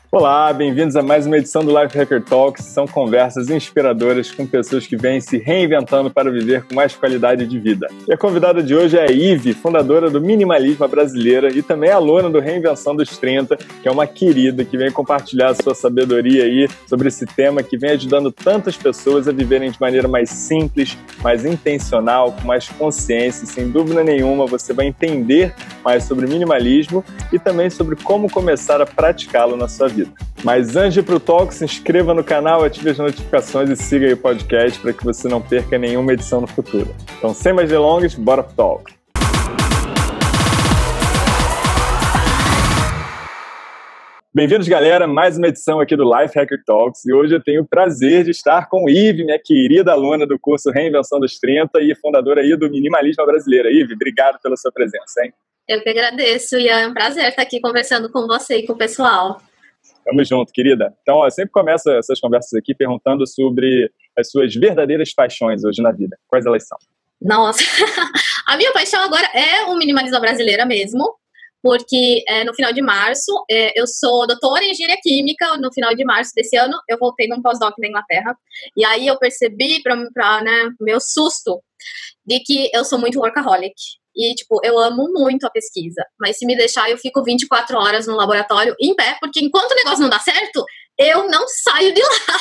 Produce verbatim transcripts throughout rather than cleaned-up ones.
Olá, bem-vindos a mais uma edição do Life Hacker Talks. São conversas inspiradoras com pessoas que vêm se reinventando para viver com mais qualidade de vida. E a convidada de hoje é a Ive, fundadora do Minimalismo Brasileira e também aluna do Reinvenção dos trinta, que é uma querida que vem compartilhar a sua sabedoria aí sobre esse tema que vem ajudando tantas pessoas a viverem de maneira mais simples, mais intencional, com mais consciência. E, sem dúvida nenhuma, você vai entender mais sobre minimalismo e também sobre como começar a praticá-lo na sua vida. Mas antes de ir pro talk, se inscreva no canal, ative as notificações e siga aí o podcast para que você não perca nenhuma edição no futuro. Então, sem mais delongas, bora pro talk. Bem-vindos, galera, mais uma edição aqui do Life Hacker Talks e hoje eu tenho o prazer de estar com Ive, minha querida aluna do curso Reinvenção dos trinta e fundadora aí do Minimalismo Brasileira. Ive, obrigado pela sua presença, hein? Eu que agradeço e é um prazer estar aqui conversando com você e com o pessoal. Tamo junto, querida. Então, ó, eu sempre começo essas conversas aqui perguntando sobre as suas verdadeiras paixões hoje na vida. Quais elas são? Nossa, a minha paixão agora é o minimalismo brasileira mesmo, porque é, no final de março, é, eu sou doutora em engenharia química, no final de março desse ano eu voltei num pós-doc na Inglaterra, e aí eu percebi, para né, meu susto, de que eu sou muito workaholic. E, tipo, eu amo muito a pesquisa, mas se me deixar, eu fico vinte e quatro horas no laboratório em pé, porque enquanto o negócio não dá certo, eu não saio de lá.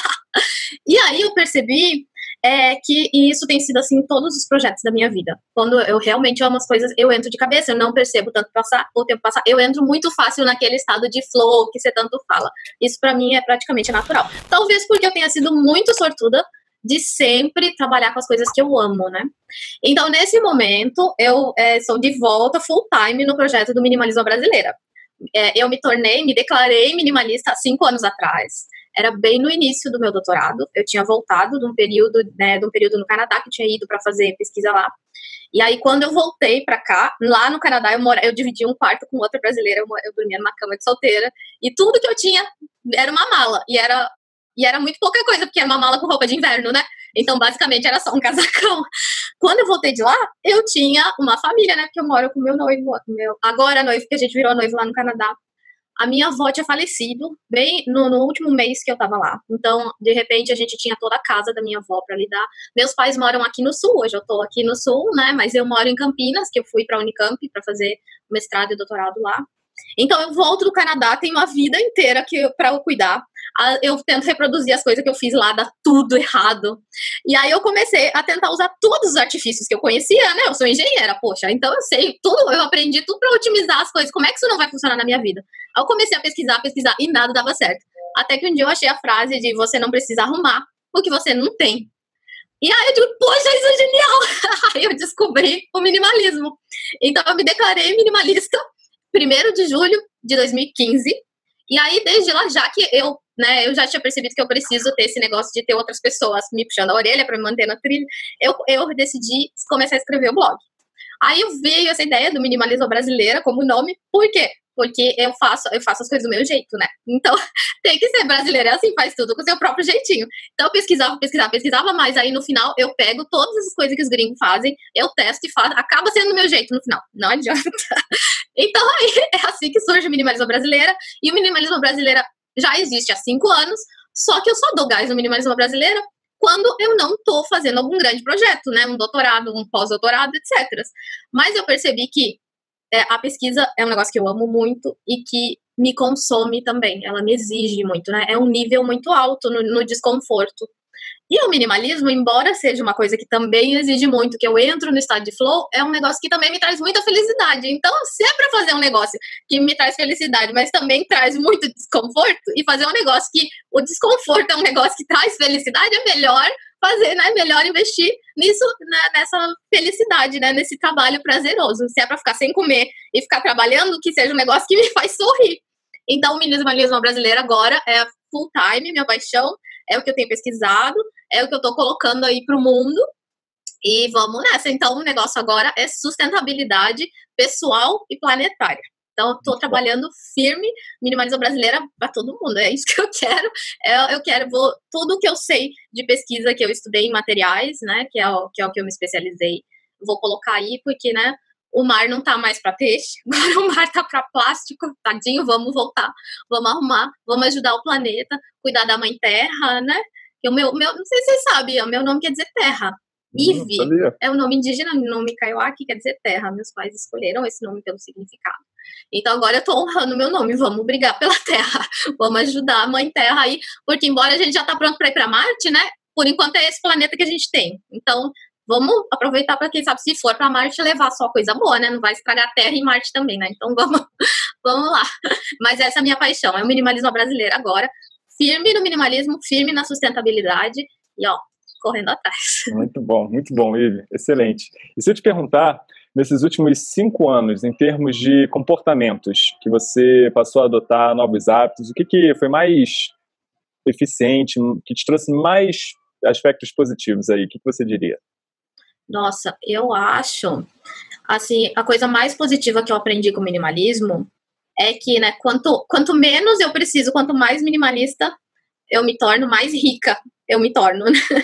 E aí eu percebi é, que isso tem sido assim em todos os projetos da minha vida. Quando eu realmente amo as coisas, eu entro de cabeça, eu não percebo tanto passar, o tempo passar. Eu entro muito fácil naquele estado de flow que você tanto fala. Isso pra mim é praticamente natural. Talvez porque eu tenha sido muito sortuda de sempre trabalhar com as coisas que eu amo, né? Então, nesse momento, eu é, sou de volta full time no projeto do Minimalismo Brasileira. É, eu me tornei, me declarei minimalista há cinco anos atrás. Era bem no início do meu doutorado. Eu tinha voltado de um período, né, de um período no Canadá, que eu tinha ido para fazer pesquisa lá. E aí, quando eu voltei para cá, lá no Canadá, eu, mora, eu dividi um quarto com outra brasileira, eu, eu dormia numa cama de solteira, e tudo que eu tinha era uma mala, e era... E era muito pouca coisa, porque era uma mala com roupa de inverno, né? Então, basicamente, era só um casacão. Quando eu voltei de lá, eu tinha uma família, né? Porque eu moro com meu noivo, meu, agora noivo, porque a gente virou noivo lá no Canadá. A minha avó tinha falecido bem no, no último mês que eu tava lá. Então, de repente, a gente tinha toda a casa da minha avó para lidar. Meus pais moram aqui no Sul, hoje eu tô aqui no Sul, né? Mas eu moro em Campinas, que eu fui pra Unicamp para fazer mestrado e doutorado lá. Então, eu volto do Canadá, tenho uma vida inteira que, pra eu cuidar. Eu tento reproduzir as coisas que eu fiz lá, dá tudo errado. E aí eu comecei a tentar usar todos os artifícios que eu conhecia, né? Eu sou engenheira, poxa, então eu sei tudo, eu aprendi tudo pra otimizar as coisas. Como é que isso não vai funcionar na minha vida? Aí eu comecei a pesquisar, pesquisar e nada dava certo. Até que um dia eu achei a frase de você não precisa arrumar o que você não tem. E aí eu digo, poxa, isso é genial! Aí eu descobri o minimalismo. Então eu me declarei minimalista primeiro de julho de dois mil e quinze. E aí, desde lá, já que eu, né, eu já tinha percebido que eu preciso ter esse negócio de ter outras pessoas me puxando a orelha para me manter na trilha, eu, eu decidi começar a escrever o blog. Aí eu veio essa ideia do Minimalismo Brasileira como nome. Por quê? Porque eu faço, eu faço as coisas do meu jeito, né? Então, tem que ser brasileira, assim, faz tudo com o seu próprio jeitinho. Então, eu pesquisava, pesquisava, pesquisava, mas aí no final eu pego todas as coisas que os gringos fazem, eu testo e faço, acaba sendo do meu jeito no final. Não adianta. Então, aí é assim que surge o Minimalismo Brasileira. E o Minimalismo Brasileira já existe há cinco anos, só que eu só dou gás no Minimalismo Brasileira quando eu não tô fazendo algum grande projeto, né? Um doutorado, um pós-doutorado, etcétera. Mas eu percebi que é, a pesquisa é um negócio que eu amo muito e que me consome também. Ela me exige muito, né? É um nível muito alto no, no desconforto. E o minimalismo, embora seja uma coisa que também exige muito, que eu entro no estado de flow, é um negócio que também me traz muita felicidade. Então, se é pra fazer um negócio que me traz felicidade, mas também traz muito desconforto, e fazer um negócio que o desconforto é um negócio que traz felicidade, é melhor fazer, né? Melhor investir nisso, né? Nessa felicidade, né? Nesse trabalho prazeroso. Se é pra ficar sem comer e ficar trabalhando, que seja um negócio que me faz sorrir. Então, o minimalismo brasileiro agora é full time, minha paixão, é o que eu tenho pesquisado, é o que eu tô colocando aí pro mundo, e vamos nessa. Então, o negócio agora é sustentabilidade pessoal e planetária. Então, eu tô trabalhando firme, minimalismo brasileira para todo mundo, é isso que eu quero. Eu, eu quero, vou, tudo que eu sei de pesquisa que eu estudei em materiais, né, que é o que, é o que eu me especializei, vou colocar aí, porque, né, o mar não tá mais para peixe, agora o mar tá para plástico, tadinho, vamos voltar, vamos arrumar, vamos ajudar o planeta, cuidar da mãe terra, né? Que o meu, meu, não sei se vocês sabem, o meu nome quer dizer terra. Ive é o nome indígena, o nome Kaiowá, que quer dizer terra. Meus pais escolheram esse nome pelo significado. Então agora eu tô honrando meu nome, vamos brigar pela terra, vamos ajudar a mãe terra aí, porque embora a gente já tá pronto para ir para Marte, né? Por enquanto é esse planeta que a gente tem. Então vamos aproveitar para quem sabe, se for para Marte, levar só coisa boa, né? Não vai estragar a Terra e Marte também, né? Então vamos, vamos lá. Mas essa é a minha paixão, é o minimalismo brasileiro agora. Firme no minimalismo, firme na sustentabilidade e, ó, correndo atrás. Muito bom, muito bom, Ive. Excelente. E se eu te perguntar, nesses últimos cinco anos, em termos de comportamentos, que você passou a adotar novos hábitos, o que, que foi mais eficiente, que te trouxe mais aspectos positivos aí? O que, que você diria? Nossa, eu acho, assim, a coisa mais positiva que eu aprendi com o minimalismo é que, né, quanto, quanto menos eu preciso, quanto mais minimalista eu me torno, mais rica eu me torno.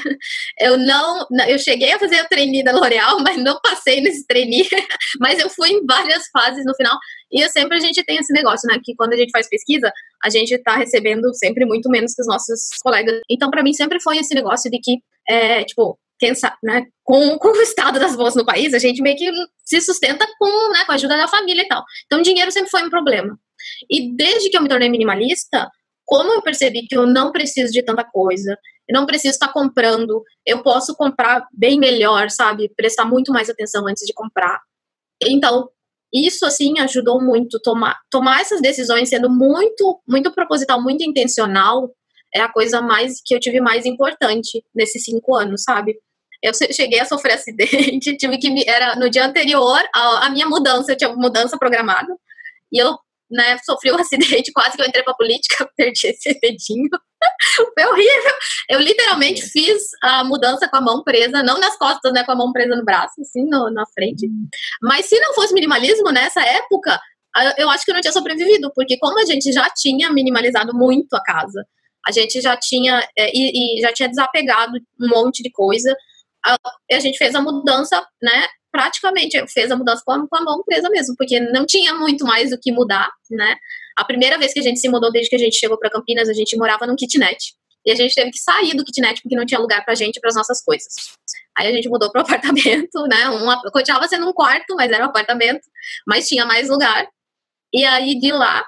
Eu não, eu cheguei a fazer o trainee da L'Oréal, mas não passei nesse trainee, mas eu fui em várias fases no final, e eu sempre a gente tem esse negócio, né, que quando a gente faz pesquisa, a gente tá recebendo sempre muito menos que os nossos colegas. Então, para mim, sempre foi esse negócio de que, é, tipo, quem sabe, né, com, com o estado das bolsas no país, a gente meio que se sustenta com, né, com a ajuda da família e tal. Então, dinheiro sempre foi um problema. E desde que eu me tornei minimalista, como eu percebi que eu não preciso de tanta coisa, eu não preciso estar comprando, eu posso comprar bem melhor, sabe? Prestar muito mais atenção antes de comprar. Então, isso, assim, ajudou muito. Tomar, tomar essas decisões sendo muito, muito proposital, muito intencional, é a coisa mais que eu tive mais importante nesses cinco anos, sabe? Eu cheguei a sofrer acidente, tive que, era no dia anterior à minha mudança, eu tinha mudança programada, e eu, né, sofri um acidente, quase que eu entrei pra política, perdi esse dedinho. Foi horrível. Eu literalmente fiz a mudança com a mão presa, não nas costas, né, com a mão presa no braço, assim, no, na frente. Mas se não fosse minimalismo nessa época, eu acho que eu não tinha sobrevivido, porque como a gente já tinha minimalizado muito a casa, a gente já tinha, é, e, e já tinha desapegado um monte de coisa, a, a gente fez a mudança, né, praticamente fez a mudança com a, com a mão presa mesmo, porque não tinha muito mais o que mudar, né. A primeira vez que a gente se mudou, desde que a gente chegou para Campinas, a gente morava num kitnet. E a gente teve que sair do kitnet porque não tinha lugar pra gente e pras nossas coisas. Aí a gente mudou pro apartamento, né? Um, continuava sendo um quarto, mas era um apartamento. Mas tinha mais lugar. E aí, de lá,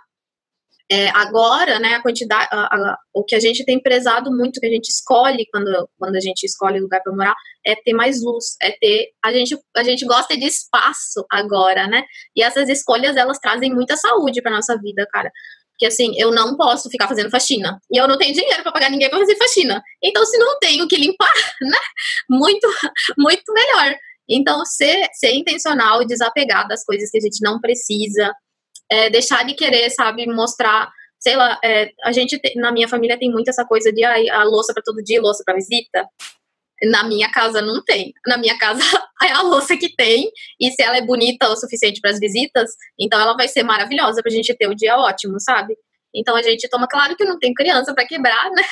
é, agora, né, a quantidade... A, a, o que a gente tem prezado muito, que a gente escolhe quando, quando a gente escolhe lugar pra morar, é ter mais luz. É ter... A gente, a gente gosta de espaço agora, né? E essas escolhas, elas trazem muita saúde pra nossa vida, cara. Porque, assim, eu não posso ficar fazendo faxina. E eu não tenho dinheiro pra pagar ninguém pra fazer faxina. Então, se não tenho que limpar, né? Muito, muito melhor. Então, ser, ser intencional e desapegar das coisas que a gente não precisa. É, deixar de querer, sabe, mostrar... Sei lá, é, a gente, te, na minha família, tem muito essa coisa de ah, a louça pra todo dia, louça pra visita. Na minha casa não tem. Na minha casa é a louça que tem, e se ela é bonita o suficiente para as visitas, então ela vai ser maravilhosa pra gente ter o dia ótimo, sabe? Então a gente toma, claro que não tem criança para quebrar, né?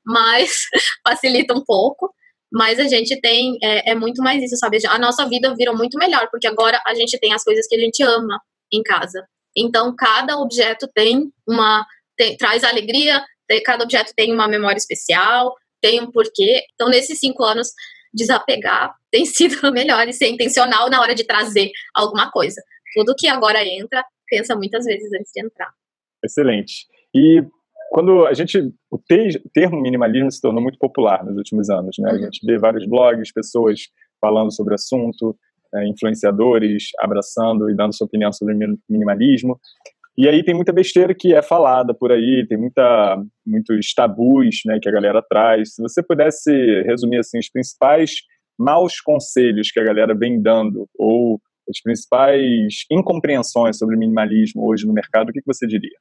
Mas facilita um pouco. Mas a gente tem, é, é muito mais isso, sabe? A nossa vida virou muito melhor, porque agora a gente tem as coisas que a gente ama em casa. Então cada objeto tem uma, tem, traz alegria, tem, cada objeto tem uma memória especial, tem um porquê. Então, nesses cinco anos, desapegar tem sido melhor e ser intencional na hora de trazer alguma coisa. Tudo que agora entra, pensa muitas vezes antes de entrar. Excelente. E quando a gente... O termo minimalismo se tornou muito popular nos últimos anos, né? Uhum. A gente vê vários blogs, pessoas falando sobre o assunto, né, influenciadores abraçando e dando sua opinião sobre minimalismo. E aí tem muita besteira que é falada por aí, tem muita, muitos tabus, né, que a galera traz. Se você pudesse resumir assim, os principais maus conselhos que a galera vem dando, ou as principais incompreensões sobre minimalismo hoje no mercado, o que, que você diria?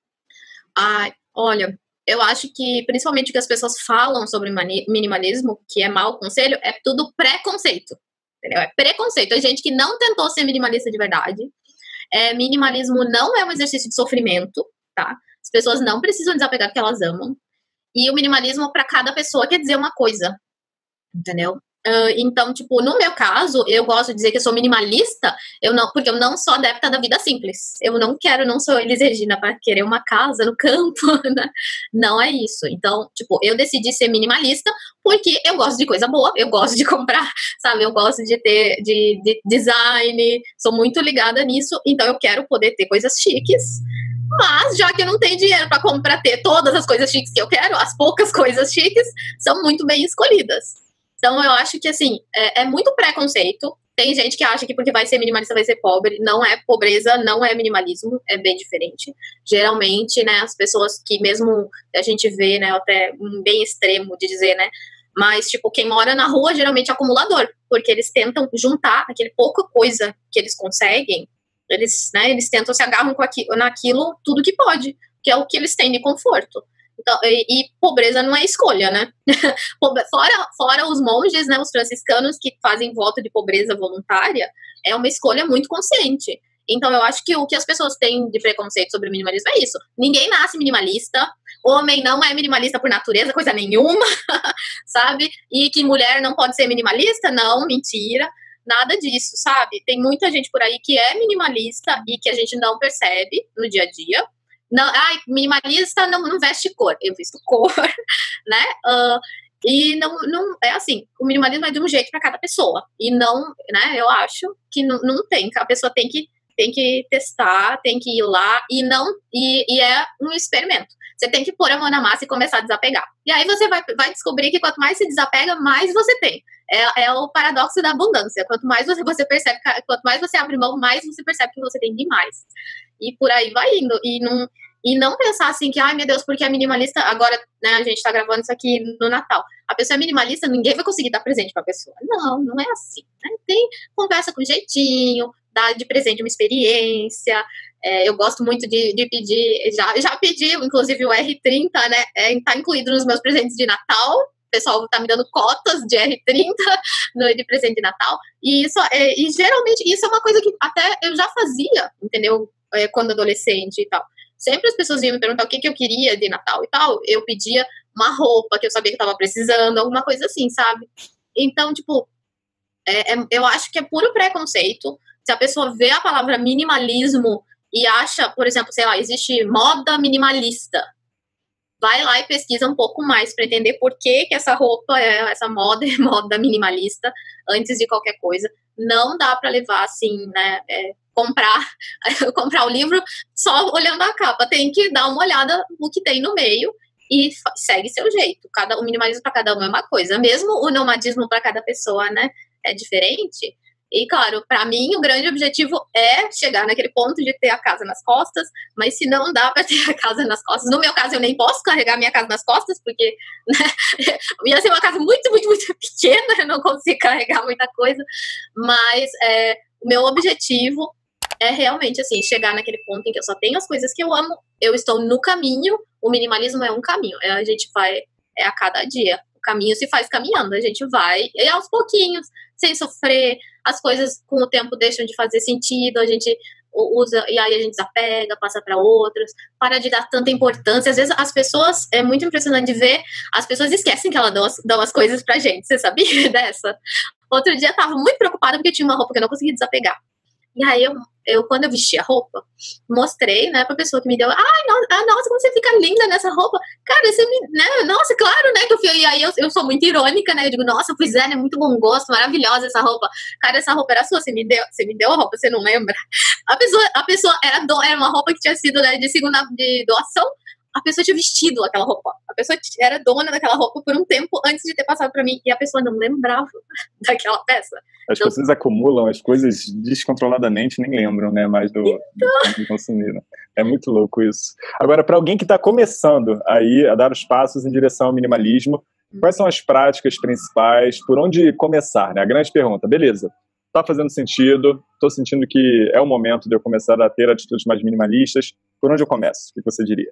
Ah, olha, eu acho que principalmente o que as pessoas falam sobre minimalismo, que é mau conselho, é tudo preconceito. Entendeu? É preconceito. É gente que não tentou ser minimalista de verdade. É, minimalismo não é um exercício de sofrimento, tá? As pessoas não precisam desapegar do que elas amam. E o minimalismo, para cada pessoa, quer dizer uma coisa, entendeu? Uh, então, tipo, no meu caso, eu gosto de dizer que eu sou minimalista, eu não, porque eu não sou adepta da vida simples. Eu não quero, não sou Elis Regina para querer uma casa no campo, né? Não é isso. Então, tipo, eu decidi ser minimalista porque eu gosto de coisa boa, eu gosto de comprar, sabe? Eu gosto de ter, de, de design, sou muito ligada nisso, então eu quero poder ter coisas chiques. Mas, já que eu não tenho dinheiro para comprar, ter todas as coisas chiques que eu quero, as poucas coisas chiques são muito bem escolhidas. Então, eu acho que, assim, é, é muito preconceito. Tem gente que acha que porque vai ser minimalista vai ser pobre. Não é pobreza, não é minimalismo, é bem diferente. Geralmente, né, as pessoas que mesmo a gente vê, né, até um bem extremo de dizer, né, mas, tipo, quem mora na rua geralmente é acumulador, porque eles tentam juntar aquele pouca coisa que eles conseguem, eles, né, eles tentam se agarram com aquilo, naquilo tudo que pode, que é o que eles têm de conforto. Então, e, e pobreza não é escolha, né? fora, fora os monges, né, os franciscanos que fazem voto de pobreza voluntária, é uma escolha muito consciente. Então, eu acho que o que as pessoas têm de preconceito sobre o minimalismo é isso. Ninguém nasce minimalista, homem não é minimalista por natureza, coisa nenhuma, sabe? E que mulher não pode ser minimalista? Não, mentira. Nada disso, sabe? Tem muita gente por aí que é minimalista e que a gente não percebe no dia a dia. Não, ai, minimalista não, não veste cor. Eu visto cor, né? Uh, e não, não é assim, o minimalismo é de um jeito para cada pessoa. E não, né? Eu acho que não, não tem. A pessoa tem que, tem que testar, tem que ir lá e não. E, e é um experimento. Você tem que pôr a mão na massa e começar a desapegar. E aí você vai, vai descobrir que quanto mais se desapega, mais você tem. É, é o paradoxo da abundância. Quanto mais você, você percebe, quanto mais você abre mão, mais você percebe que você tem demais. E por aí vai indo. E não, e não pensar assim que, ai meu Deus, porque é minimalista, agora, né, a gente tá gravando isso aqui no Natal. A pessoa é minimalista, ninguém vai conseguir dar presente pra pessoa. Não, não é assim. Né? Tem conversa com jeitinho, dá de presente uma experiência. É, eu gosto muito de, de pedir, já, já pedi, inclusive o R trinta, né? É, tá incluído nos meus presentes de Natal. O pessoal tá me dando cotas de R trinta no, de presente de Natal. E, isso, é, e geralmente isso é uma coisa que até eu já fazia, entendeu? É, quando adolescente e tal. Sempre as pessoas iam me perguntar o que, que eu queria de Natal e tal. Eu pedia uma roupa que eu sabia que eu tava precisando, alguma coisa assim, sabe? Então, tipo, é, é, eu acho que é puro preconceito. Se a pessoa vê a palavra minimalismo e acha, por exemplo, sei lá, existe moda minimalista, vai lá e pesquisa um pouco mais para entender por que, que essa roupa, é, essa moda é moda minimalista, antes de qualquer coisa. Não dá para levar assim, né, é, comprar, comprar o livro só olhando a capa. Tem que dar uma olhada no que tem no meio e segue seu jeito. Cada, o minimalismo para cada um é uma coisa. Mesmo o nomadismo para cada pessoa, né, é diferente. E, claro, para mim, o grande objetivo é chegar naquele ponto de ter a casa nas costas, mas se não dá para ter a casa nas costas, no meu caso, eu nem posso carregar minha casa nas costas, porque, né, ia ser uma casa muito, muito, muito pequena, eu não consigo carregar muita coisa, mas é, o meu objetivo é realmente, assim, chegar naquele ponto em que eu só tenho as coisas que eu amo, eu estou no caminho, o minimalismo é um caminho, é, a gente vai, é a cada dia. O caminho se faz caminhando, a gente vai, e aos pouquinhos, sem sofrer, as coisas com o tempo deixam de fazer sentido, a gente usa, e aí a gente desapega, passa para outros, para de dar tanta importância. Às vezes as pessoas, é muito impressionante de ver, as pessoas esquecem que elas dão as, dão as coisas pra gente, você sabia dessa? Outro dia eu tava muito preocupada porque tinha uma roupa que eu não conseguia desapegar. E aí, eu, eu, quando eu vesti a roupa, mostrei, né, pra pessoa que me deu, ai, nossa, ah, nossa, como você fica linda nessa roupa. Cara, você me, né, nossa, claro, né, que eu fui, e aí eu, eu sou muito irônica, né, eu digo, nossa, pois é, né, muito bom gosto, maravilhosa essa roupa. Cara, essa roupa era sua, você me deu, você me deu a roupa, você não lembra? A pessoa, a pessoa era, do, era uma roupa que tinha sido, né, de segunda, de doação, a pessoa tinha vestido aquela roupa, a pessoa era dona daquela roupa por um tempo antes de ter passado pra mim, e a pessoa não lembrava daquela peça. As então, pessoas acumulam as coisas descontroladamente, nem lembram, né, mais do, então... do consumiram. É muito louco isso. Agora, para alguém que está começando aí a dar os passos em direção ao minimalismo, hum. quais são as práticas principais, por onde começar, né? A grande pergunta, beleza, está fazendo sentido, estou sentindo que é o momento de eu começar a ter atitudes mais minimalistas, por onde eu começo? O que você diria?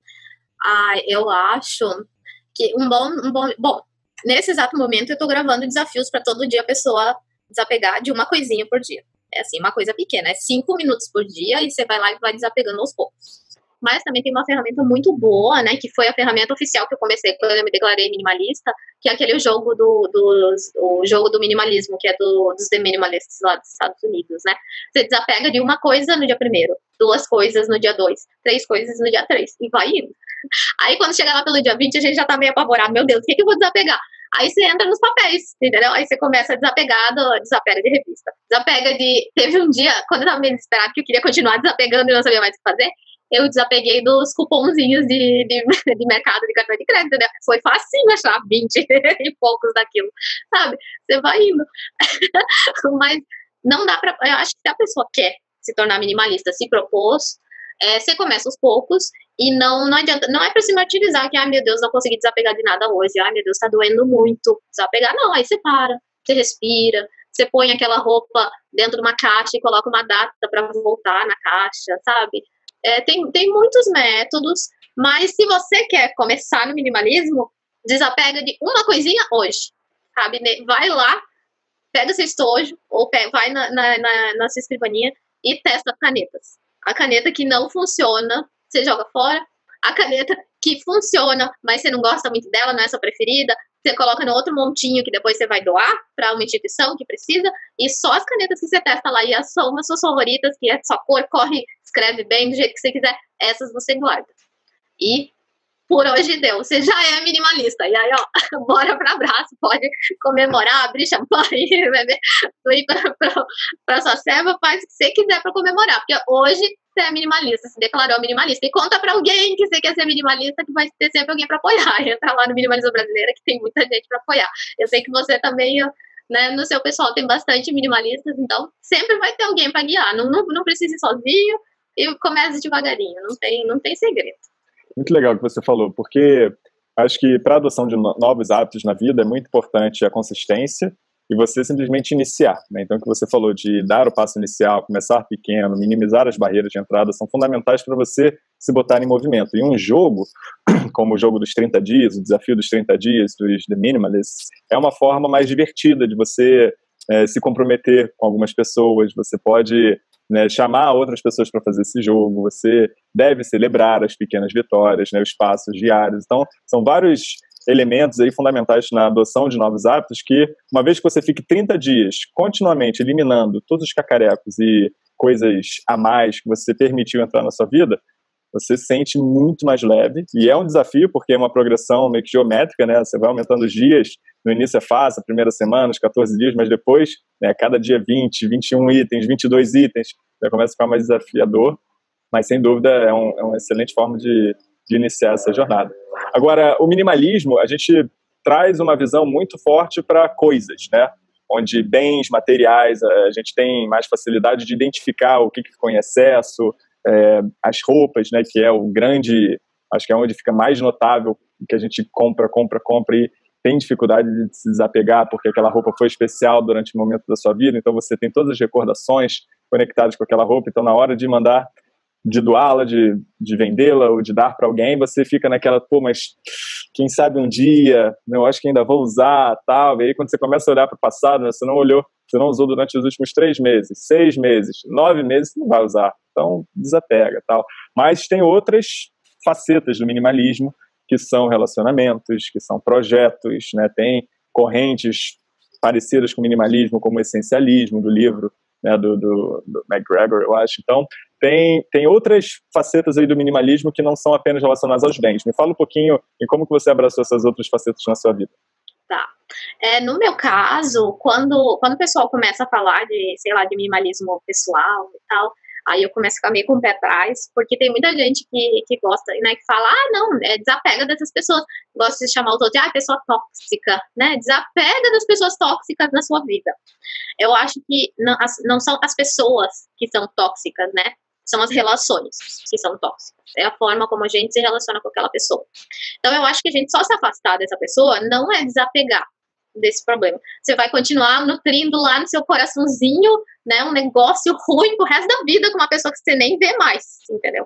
Ah, eu acho que um bom, um bom... Bom, nesse exato momento eu tô gravando desafios para todo dia a pessoa desapegar de uma coisinha por dia. É assim, uma coisa pequena. É cinco minutos por dia e você vai lá e vai desapegando aos poucos. mas também tem uma ferramenta muito boa, né, que foi a ferramenta oficial que eu comecei quando eu me declarei minimalista, que é aquele jogo do, dos, o jogo do minimalismo, que é do, dos The Minimalists lá dos Estados Unidos, né? Você desapega de uma coisa no dia primeiro, duas coisas no dia dois, três coisas no dia três, e vai indo. Aí quando chega lá pelo dia vinte, a gente já tá meio apavorado, meu Deus, o que, que eu vou desapegar? Aí você entra nos papéis, entendeu? Aí você começa a desapegar, do, desapega de revista. Desapega de... Teve um dia, quando eu tava meio desesperada, que eu queria continuar desapegando e não sabia mais o que fazer, eu desapeguei dos cupomzinhos de, de, de mercado de cartão de crédito, né? Foi facinho achar vinte e poucos daquilo, sabe? Você vai indo. Mas não dá pra... Eu acho que se a pessoa quer se tornar minimalista, se propôs, é, você começa aos poucos e não, não adianta, não é pra se martirizar que, ai meu Deus, não consegui desapegar de nada hoje, ai meu Deus, tá doendo muito desapegar, não, aí você para, você respira, você põe aquela roupa dentro de uma caixa e coloca uma data pra voltar na caixa, sabe? É, tem, tem muitos métodos, mas se você quer começar no minimalismo, desapega de uma coisinha hoje, sabe? Vai lá, pega seu estojo, ou pega, vai na, na, na, na sua escrivaninha e testa canetas. A caneta que não funciona, você joga fora. A caneta que funciona, mas você não gosta muito dela, não é sua preferida, você coloca no outro montinho que depois você vai doar para uma instituição que precisa. E só as canetas que você testa lá e as são as suas favoritas, que é sua cor, corre, escreve bem do jeito que você quiser, essas você guarda. E por hoje deu, você já é minimalista. E aí, ó, bora pra abraço, pode comemorar, abrir champanhe, beber, ir pra, pra, pra sua serva, faz o que você quiser pra comemorar. Porque hoje você é minimalista, se declarou minimalista. E conta pra alguém que você quer ser minimalista, que vai ter sempre alguém pra apoiar. Entra lá no Minimalismo Brasileira, que tem muita gente pra apoiar. Eu sei que você também, né, no seu pessoal tem bastante minimalistas, então sempre vai ter alguém pra guiar. Não, não, não precisa ir sozinho e comece devagarinho, não tem, não tem segredo. Muito legal o que você falou, porque acho que para a adoção de no- novos hábitos na vida é muito importante a consistência e você simplesmente iniciar, né? Então, o que você falou de dar o passo inicial, começar pequeno, minimizar as barreiras de entrada, são fundamentais para você se botar em movimento. E um jogo, como o jogo dos trinta dias, o desafio dos trinta dias, dos The Minimalists, é uma forma mais divertida de você eh, se comprometer com algumas pessoas, você pode, né, chamar outras pessoas para fazer esse jogo, você deve celebrar as pequenas vitórias, né, os passos diários. Então, são vários elementos aí fundamentais na adoção de novos hábitos que, uma vez que você fique trinta dias continuamente eliminando todos os cacarecos e coisas a mais que você permitiu entrar na sua vida, você se sente muito mais leve. E é um desafio, porque é uma progressão meio que geométrica, né? Você vai aumentando os dias. No início é fácil, a primeira semana, os catorze dias, mas depois, né, cada dia vinte, vinte e um itens, vinte e dois itens, já começa a ficar mais desafiador. Mas, sem dúvida, é, um, é uma excelente forma de, de iniciar essa jornada. Agora, o minimalismo, a gente traz uma visão muito forte para coisas, né? Onde bens materiais, a gente tem mais facilidade de identificar o que, que ficou em excesso, é, as roupas, né, que é o grande, acho que é onde fica mais notável, que a gente compra, compra, compra e tem dificuldade de se desapegar porque aquela roupa foi especial durante o momento da sua vida, então você tem todas as recordações conectadas com aquela roupa, então na hora de mandar, de doá-la, de, de vendê-la ou de dar para alguém, você fica naquela, pô, mas quem sabe um dia, eu acho que ainda vou usar, tal, e aí quando você começa a olhar para o passado, né, você não olhou, você não usou durante os últimos três meses, seis meses, nove meses, você não vai usar, então desapega, tal. Mas tem outras facetas do minimalismo, que são relacionamentos, que são projetos, né, tem correntes parecidas com o minimalismo, como o essencialismo do livro, né, do, do, do McGregor, eu acho. Então, tem, tem outras facetas aí do minimalismo que não são apenas relacionadas aos bens. Me fala um pouquinho em como que você abraçou essas outras facetas na sua vida. Tá. É, no meu caso, quando, quando o pessoal começa a falar de, sei lá, de minimalismo pessoal e tal, aí eu começo a ficar meio com o pé atrás, porque tem muita gente que, que gosta, né, que fala, ah, não, é, desapega dessas pessoas, gosta de chamar os outros de, ah, pessoa tóxica, né, desapega das pessoas tóxicas na sua vida. Eu acho que não, as, não são as pessoas que são tóxicas, né, são as relações que são tóxicas, é a forma como a gente se relaciona com aquela pessoa. Então eu acho que a gente só se afastar dessa pessoa não é desapegar desse problema. Você vai continuar nutrindo lá no seu coraçãozinho, né, um negócio ruim pro resto da vida com uma pessoa que você nem vê mais, entendeu?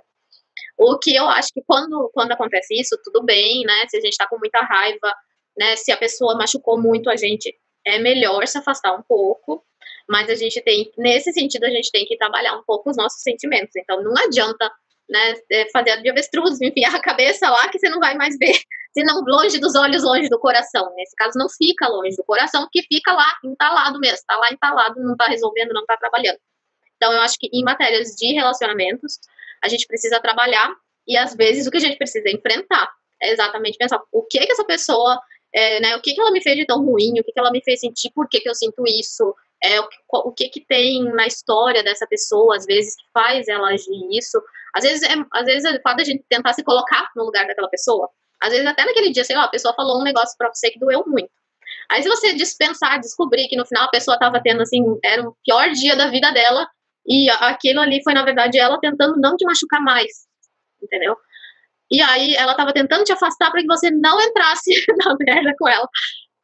O que eu acho que quando, quando acontece isso, tudo bem, né, se a gente tá com muita raiva, né, se a pessoa machucou muito a gente, é melhor se afastar um pouco, mas a gente tem, nesse sentido, a gente tem que trabalhar um pouco os nossos sentimentos. Então, não adianta né, fazer a de avestruz, enfiar a cabeça lá que você não vai mais ver, se não longe dos olhos, longe do coração. Nesse caso não fica longe do coração, porque fica lá entalado mesmo, tá lá entalado, não tá resolvendo, não tá trabalhando. Então eu acho que em matérias de relacionamentos a gente precisa trabalhar, e às vezes o que a gente precisa enfrentar é exatamente pensar o que que essa pessoa, é, né, o que que ela me fez de tão ruim, o que que ela me fez sentir, por que que eu sinto isso, é, o, que, o que que tem na história dessa pessoa, às vezes, que faz ela agir isso. Às vezes é, às vezes é fácil a gente tentar se colocar no lugar daquela pessoa. Às vezes até naquele dia, sei lá, a pessoa falou um negócio pra você que doeu muito. Aí se você dispensar, descobrir que no final a pessoa tava tendo, assim, era o pior dia da vida dela, e aquilo ali foi, na verdade, ela tentando não te machucar mais, entendeu? E aí ela tava tentando te afastar para que você não entrasse na merda com ela.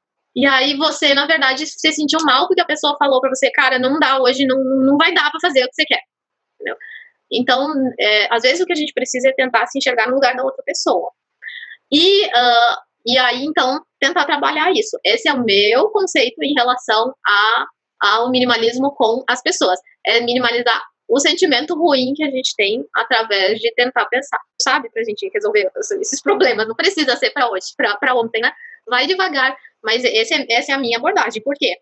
E aí você, na verdade, se sentiu mal porque a pessoa falou pra você, cara, não dá hoje, não, não vai dar pra fazer o que você quer, entendeu? Então, é, às vezes o que a gente precisa é tentar se enxergar no lugar da outra pessoa. E, uh, e aí, então, tentar trabalhar isso. Esse é o meu conceito em relação a, ao minimalismo com as pessoas. É minimalizar o sentimento ruim que a gente tem através de tentar pensar, sabe? Pra gente resolver esses problemas. Não precisa ser pra hoje, pra, pra ontem, né? Vai devagar. Mas esse é, essa é a minha abordagem. Por quê?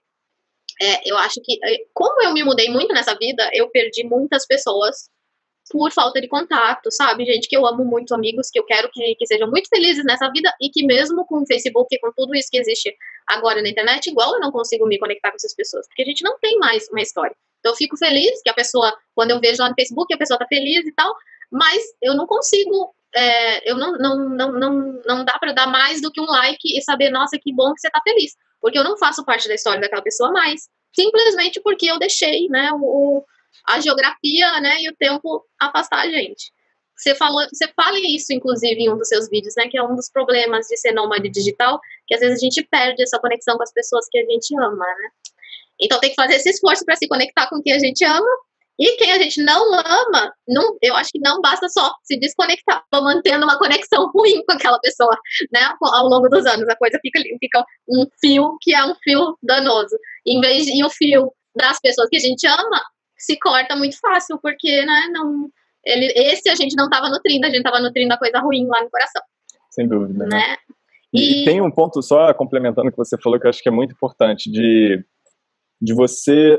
É, eu acho que, como eu me mudei muito nessa vida, eu perdi muitas pessoas por falta de contato, sabe? Gente que eu amo muito, amigos que eu quero que, que sejam muito felizes nessa vida e que mesmo com o Facebook e com tudo isso que existe agora na internet, igual eu não consigo me conectar com essas pessoas, porque a gente não tem mais uma história. Então eu fico feliz que a pessoa, quando eu vejo lá no Facebook, a pessoa tá feliz e tal, mas eu não consigo, é, eu não, não, não, não, não dá pra dar mais do que um like e saber, nossa, que bom que você tá feliz, porque eu não faço parte da história daquela pessoa mais, simplesmente porque eu deixei, né, o a geografia, né, e o tempo afastar a gente. Você falou, você fala isso, inclusive, em um dos seus vídeos, né, que é um dos problemas de ser nômade digital, que às vezes a gente perde essa conexão com as pessoas que a gente ama, né. Então tem que fazer esse esforço para se conectar com quem a gente ama, e quem a gente não ama, não, eu acho que não basta só se desconectar, tô mantendo uma conexão ruim com aquela pessoa, né, ao longo dos anos, a coisa fica, fica um fio que é um fio danoso, em vez de um fio das pessoas que a gente ama, se corta muito fácil, porque, né, não, ele, esse a gente não estava nutrindo, a gente estava nutrindo a coisa ruim lá no coração. Sem dúvida, né? né? E, e tem um ponto só, complementando o que você falou, que eu acho que é muito importante, de, de você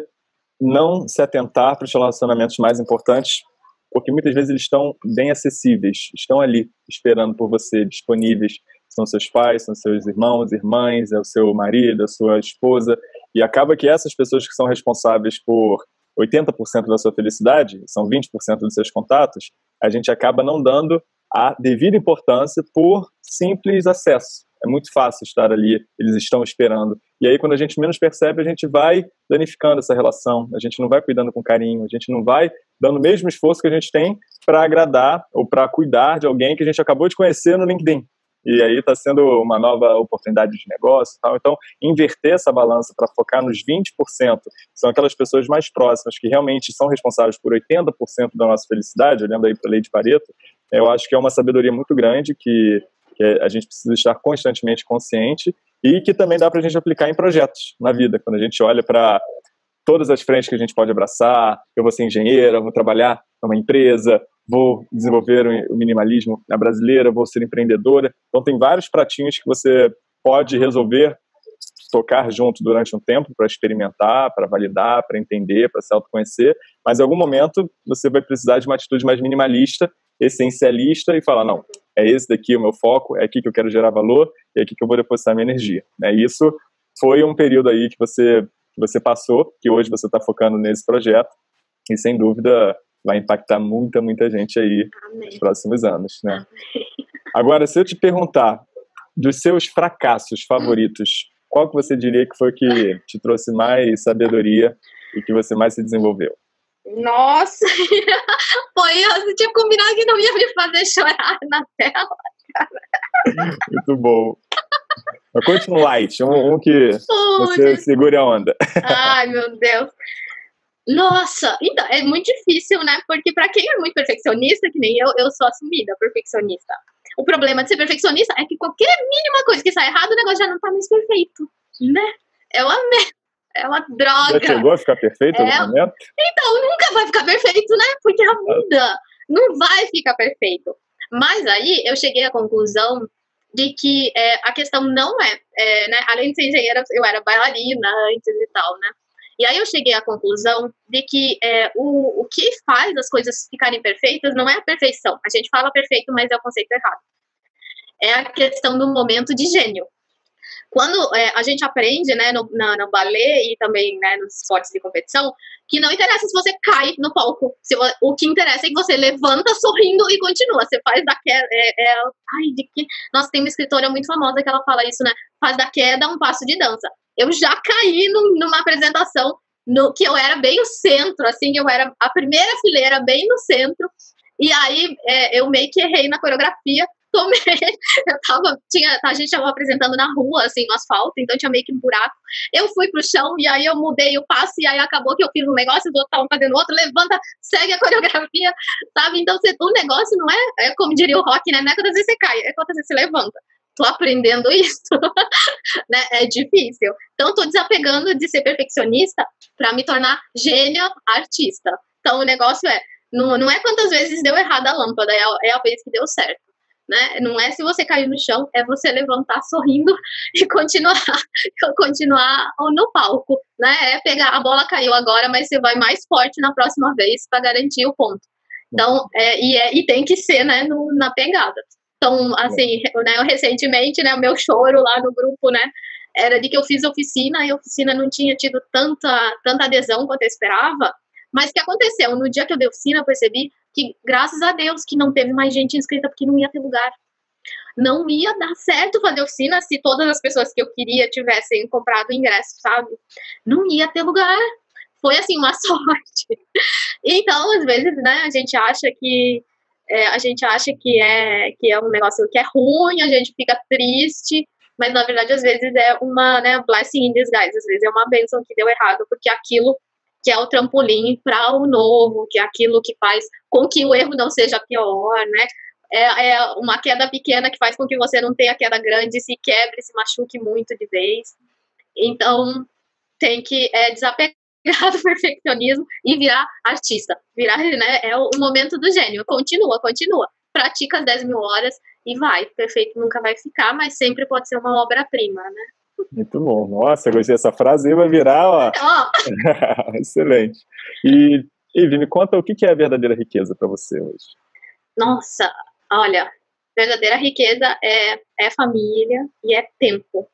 não se atentar para os relacionamentos mais importantes, porque muitas vezes eles estão bem acessíveis, estão ali, esperando por você, disponíveis, são seus pais, são seus irmãos, irmãs, é o seu marido, a sua esposa, e acaba que essas pessoas que são responsáveis por oitenta por cento da sua felicidade, são vinte por cento dos seus contatos, a gente acaba não dando a devida importância por simples acesso. É muito fácil estar ali, eles estão esperando. E aí, quando a gente menos percebe, a gente vai danificando essa relação, a gente não vai cuidando com carinho, a gente não vai dando o mesmo esforço que a gente tem para agradar ou para cuidar de alguém que a gente acabou de conhecer no LinkedIn. E aí está sendo uma nova oportunidade de negócio e tal. Então, inverter essa balança para focar nos vinte por cento, que são aquelas pessoas mais próximas, que realmente são responsáveis por oitenta por cento da nossa felicidade, olhando aí para a lei de Pareto, eu acho que é uma sabedoria muito grande que, que a gente precisa estar constantemente consciente e que também dá para a gente aplicar em projetos na vida. Quando a gente olha para todas as frentes que a gente pode abraçar, eu vou ser engenheira, vou trabalhar numa empresa, vou desenvolver o minimalismo na brasileira, vou ser empreendedora. Então tem vários pratinhos que você pode resolver, tocar junto durante um tempo para experimentar, para validar, para entender, para se autoconhecer, mas em algum momento você vai precisar de uma atitude mais minimalista, essencialista e falar, não, é esse daqui o meu foco, é aqui que eu quero gerar valor, é aqui que eu vou depositar minha energia. Né? E isso foi um período aí que você, que você passou, que hoje você está focando nesse projeto e sem dúvida vai impactar muita, muita gente aí Amém. Nos próximos anos, né? Agora, se eu te perguntar dos seus fracassos favoritos, qual que você diria que foi que te trouxe mais sabedoria e que você mais se desenvolveu? Nossa! Foi, você tinha combinado que não ia me fazer chorar na tela, cara. Muito bom. Mas conte um light, um, um que oh, você gente. segure a onda. Ai, meu Deus. Nossa, então, é muito difícil, né? Porque pra quem é muito perfeccionista, que nem eu, eu sou assumida perfeccionista. O problema de ser perfeccionista é que qualquer mínima coisa que sai errado, o negócio já não tá mais perfeito, né? É uma merda, é uma droga. Já chegou a ficar perfeito é... no momento? Então, nunca vai ficar perfeito, né? Porque a vida, Não vai ficar perfeito. Mas aí eu cheguei à conclusão de que é, a questão não é, é né, além de ser engenheira, eu era bailarina antes e tal, né? E aí eu cheguei à conclusão de que é, o, o que faz as coisas ficarem perfeitas não é a perfeição. A gente fala perfeito, mas é o conceito errado. É a questão do momento de gênio. Quando é, a gente aprende, né, no, na, no balé e também, né, nos esportes de competição, que não interessa se você cai no palco. Se, o que interessa é que você levanta sorrindo e continua. Você faz da queda... É, é, ai, de que... Nossa, tem uma escritora muito famosa que ela fala isso, né? Faz da queda um passo de dança. Eu já caí num, numa apresentação no, que eu era bem o centro, assim, eu era a primeira fileira bem no centro. E aí é, eu meio que errei na coreografia. Tomei, eu tava, tinha, a gente tava apresentando na rua, assim, no asfalto, então tinha meio que um buraco. Eu fui pro chão e aí eu mudei o passo e aí acabou que eu fiz um negócio, os outros estavam fazendo outro, levanta, segue a coreografia, sabe? Então você, o negócio não é, é, como diria o Rock, né? Não é quantas vezes você cai, é quantas vezes você levanta. Tô aprendendo isso, né? É difícil. Então tô desapegando de ser perfeccionista para me tornar gênia artista. Então o negócio é, não, não é quantas vezes deu errado a lâmpada, é a, é a vez que deu certo. Né? Não é se você cair no chão, é você levantar sorrindo e continuar, continuar no palco, né? É pegar, a bola caiu agora, mas você vai mais forte na próxima vez para garantir o ponto. Então, é, e, é, e tem que ser, né, no, na pegada. Então, assim, né, eu, recentemente, né, o meu choro lá no grupo, né, era de que eu fiz oficina e a oficina não tinha tido tanta, tanta adesão quanto eu esperava. Mas o que aconteceu? No dia que eu dei oficina, eu percebi que, graças a Deus, que não teve mais gente inscrita, porque não ia ter lugar. Não ia dar certo fazer oficina se todas as pessoas que eu queria tivessem comprado o ingresso, sabe? Não ia ter lugar. Foi, assim, uma sorte. Então, às vezes, né, a gente acha que é, a gente acha que é, que é um negócio que é ruim, a gente fica triste, mas, na verdade, às vezes é uma, né, blessing in disguise. Às vezes é uma bênção que deu errado, porque aquilo que é o trampolim para o novo, que é aquilo que faz com que o erro não seja pior, né? É, é uma queda pequena que faz com que você não tenha queda grande, se quebre, se machuque muito de vez. Então, tem que é, desapegar do perfeccionismo e virar artista. Virar, né? É o momento do gênio. Continua, continua. Pratica as dez mil horas e vai. Perfeito nunca vai ficar, mas sempre pode ser uma obra-prima, né? Muito bom. Nossa, eu gostei dessa frase. Vai virar, ó. Oh. Excelente. E, Ivy, me conta o que é a verdadeira riqueza para você hoje. Nossa, olha, verdadeira riqueza é, é família e é tempo.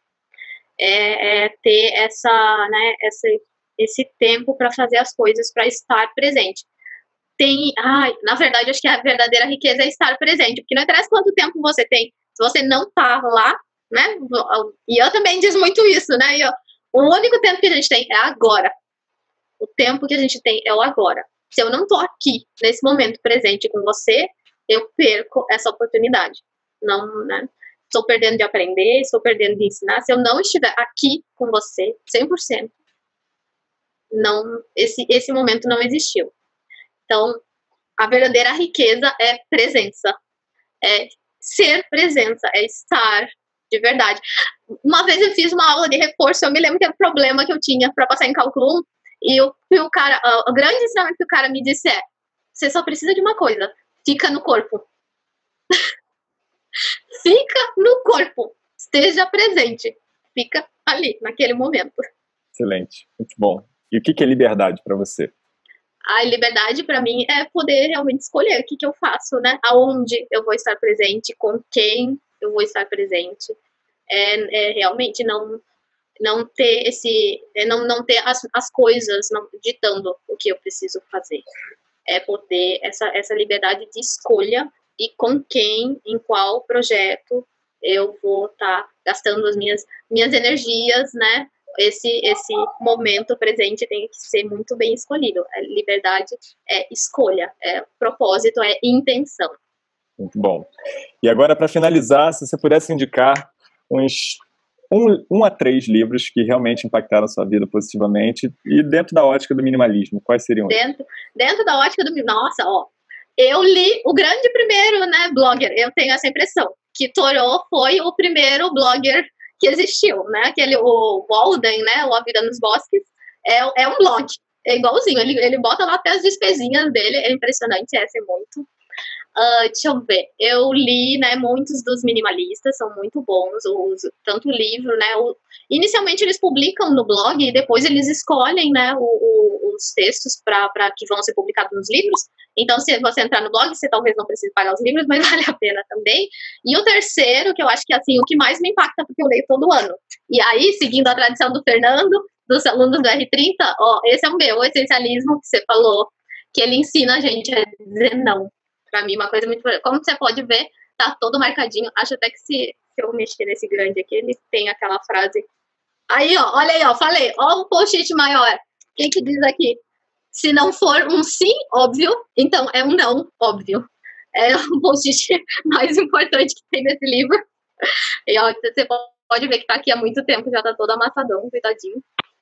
É, é ter essa, né, essa, esse tempo para fazer as coisas, para estar presente. Tem, ai, na verdade, acho que a verdadeira riqueza é estar presente, porque não interessa quanto tempo você tem, se você não tá lá, né? E eu também diz muito isso, né? Eu, o único tempo que a gente tem é agora. O tempo que a gente tem é o agora. Se eu não tô aqui, nesse momento presente com você, eu perco essa oportunidade. Não, né? Estou perdendo de aprender, estou perdendo de ensinar. Se eu não estiver aqui com você, cem por cento, não, esse, esse momento não existiu. Então, a verdadeira riqueza é presença. É ser presença, é estar de verdade. Uma vez eu fiz uma aula de reforço, eu me lembro que era um problema que eu tinha para passar em cálculo um, e o, e o cara, o, o grande ensinamento que o cara me disse é: você só precisa de uma coisa, fica no corpo. Fica no corpo, esteja presente, fica ali, naquele momento. Excelente, muito bom. E o que é liberdade para você? A liberdade para mim é poder realmente escolher o que, que eu faço, né? Aonde eu vou estar presente, com quem eu vou estar presente. É, é realmente não, não ter esse, é não, não ter as, as coisas não, ditando o que eu preciso fazer. É poder, essa, essa liberdade de escolha e com quem, em qual projeto eu vou estar tá gastando as minhas, minhas energias, né? Esse, esse momento presente tem que ser muito bem escolhido. A liberdade é escolha, é propósito, é intenção. Muito bom. E agora, para finalizar, se você pudesse indicar uns um, um a três livros que realmente impactaram a sua vida positivamente e dentro da ótica do minimalismo, quais seriam eles? Dentro, dentro da ótica do minimalismo, nossa, ó, eu li o grande primeiro, né, blogger, eu tenho essa impressão, que Thoreau foi o primeiro blogger que existiu, né, aquele, o Walden, né, o A Vida nos Bosques, é, é um blog, é igualzinho, ele, ele bota lá até as despesinhas dele, é impressionante, essa é muito. Uh, deixa eu ver. Eu li, né, muitos dos minimalistas, são muito bons, os, tanto o livro, né, o, inicialmente eles publicam no blog e depois eles escolhem, né, o, o, os textos para que vão ser publicados nos livros. Então, se você entrar no blog, você talvez não precise pagar os livros, mas vale a pena também. E o terceiro, que eu acho que, assim, o que mais me impacta, porque eu leio todo ano. E aí, seguindo a tradição do Fernando, dos alunos do R trinta, ó, esse é o meu, o essencialismo que você falou, que ele ensina a gente a dizer não. Pra mim, uma coisa muito... Como você pode ver, tá todo marcadinho. Acho até que se, se eu mexer nesse grande aqui, ele tem aquela frase. Aí, ó, olha aí, ó, falei. Ó o post-it maior. O que que diz aqui? Se não for um sim, óbvio, então é um não, óbvio. É o post-it mais importante que tem nesse livro. E, ó, você pode ver que tá aqui há muito tempo, já tá todo amassadão, coitadinho.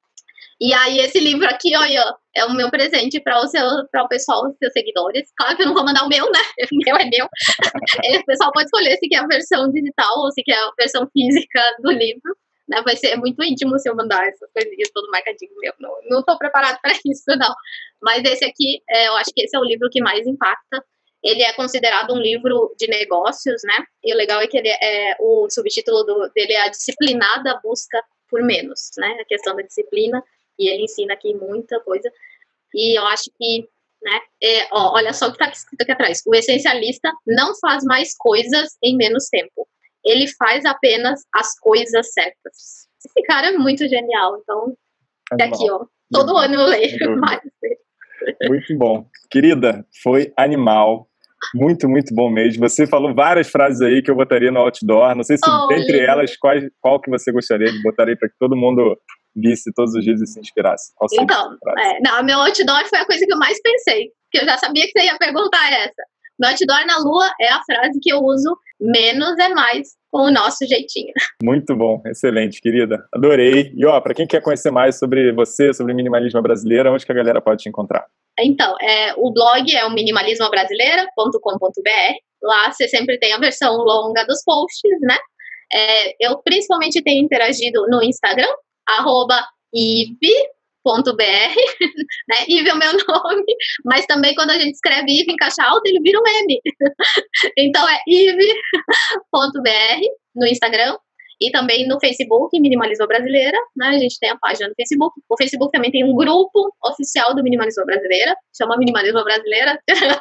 E aí, esse livro aqui, olha, é o meu presente para o seu, para o pessoal, os seus seguidores. Claro que eu não vou mandar o meu, né? O meu é meu. O pessoal pode escolher se quer a versão digital ou se quer a versão física do livro. Né? Vai ser muito íntimo se eu mandar essas coisinhas todo marcadinho meu. Não, não tô preparado para isso, não. Mas esse aqui, é, eu acho que esse é o livro que mais impacta. Ele é considerado um livro de negócios, né? E o legal é que ele é, o subtítulo do, dele é A Disciplinada Busca por Menos, né? A questão da disciplina. E ele ensina aqui muita coisa. E eu acho que, né, é, ó, olha só o que está escrito aqui atrás. O essencialista não faz mais coisas em menos tempo. Ele faz apenas as coisas certas. Esse cara é muito genial. Então, é aqui, ó. Todo ano eu leio mais. Muito bom. Querida, foi animal. Muito, muito bom mesmo. Você falou várias frases aí que eu botaria no outdoor. Não sei se, oh, dentre lindo. elas, qual, qual que você gostaria de botar aí para que todo mundo visse todos os dias e se inspirasse. Qual então, é, não, meu outdoor foi a coisa que eu mais pensei, porque eu já sabia que você ia perguntar essa. Meu outdoor na lua é a frase que eu uso, menos é mais, com o nosso jeitinho. Muito bom, excelente, querida. Adorei. E ó, para quem quer conhecer mais sobre você, sobre minimalismo brasileiro, onde que a galera pode te encontrar? Então, é, o blog é o minimalismo brasileira ponto com ponto b r. Lá você sempre tem a versão longa dos posts, né? É, eu principalmente tenho interagido no Instagram, arroba ive ponto b r, né? Ive é o meu nome, mas também quando a gente escreve Ive em caixa alta, ele vira um M. Então é ive ponto b r no Instagram e também no Facebook, Minimalismo Brasileira, né? A gente tem a página no Facebook. O Facebook também tem um grupo oficial do Minimalismo Brasileira, chama Minimalismo Brasileira.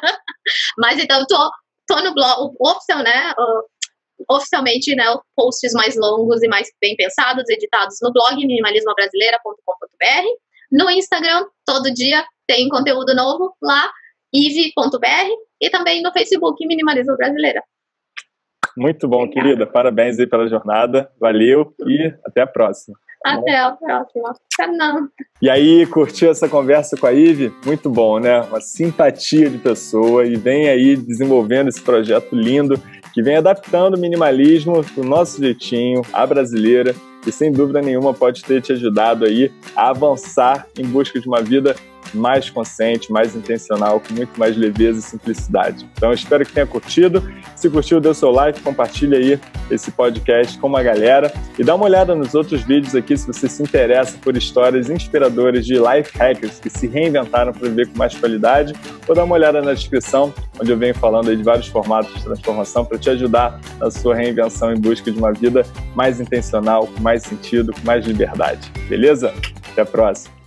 Mas então eu tô, tô no blog, o opção, né? Oficialmente, né, posts mais longos e mais bem pensados, editados no blog minimalismo brasileira ponto com ponto b r. No Instagram, todo dia tem conteúdo novo lá, ive ponto b r, e também no Facebook, Minimalismo Brasileira. Muito bom, Obrigada. Querida. Parabéns aí pela jornada. Valeu e até a próxima. Até a próxima. Não. E aí, curtiu essa conversa com a Ive? Muito bom, né? Uma simpatia de pessoa e vem aí desenvolvendo esse projeto lindo que vem adaptando o minimalismo do nosso jeitinho, a brasileira, e sem dúvida nenhuma pode ter te ajudado aí a avançar em busca de uma vida mais consciente, mais intencional, com muito mais leveza e simplicidade. Então, eu espero que tenha curtido. Se curtiu, dê o seu like, compartilha aí esse podcast com uma galera e dá uma olhada nos outros vídeos aqui se você se interessa por histórias inspiradoras de life hackers que se reinventaram para viver com mais qualidade, ou dá uma olhada na descrição, onde eu venho falando aí de vários formatos de transformação para te ajudar na sua reinvenção em busca de uma vida mais intencional, com mais sentido, com mais liberdade. Beleza? Até a próxima!